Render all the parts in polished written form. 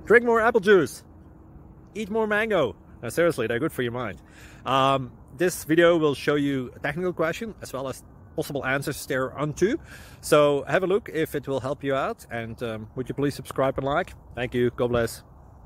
Drink more apple juice. Eat more mango. Seriously, they're good for your mind. This video will show you a technical question as well as possible answers thereunto. So have a look if it will help you out, and would you please subscribe and like? Thank you. God bless.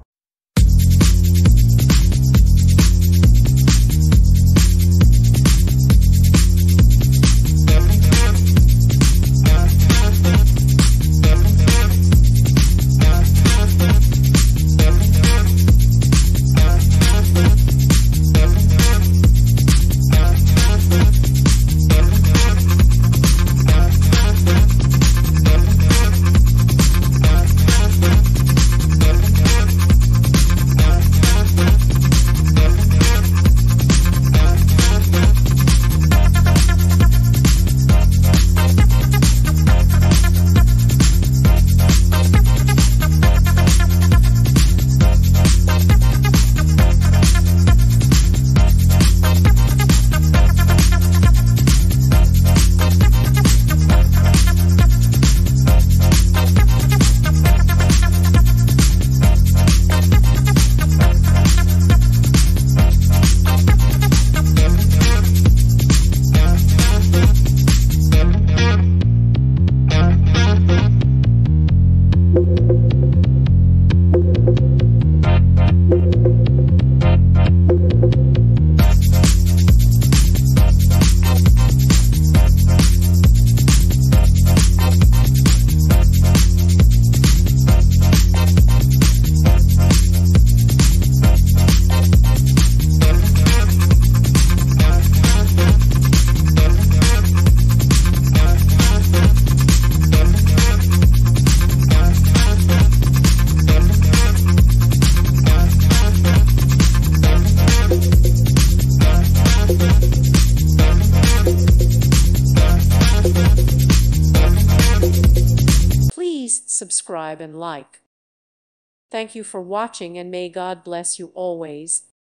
Please subscribe and like. Thank you for watching, and may God bless you always.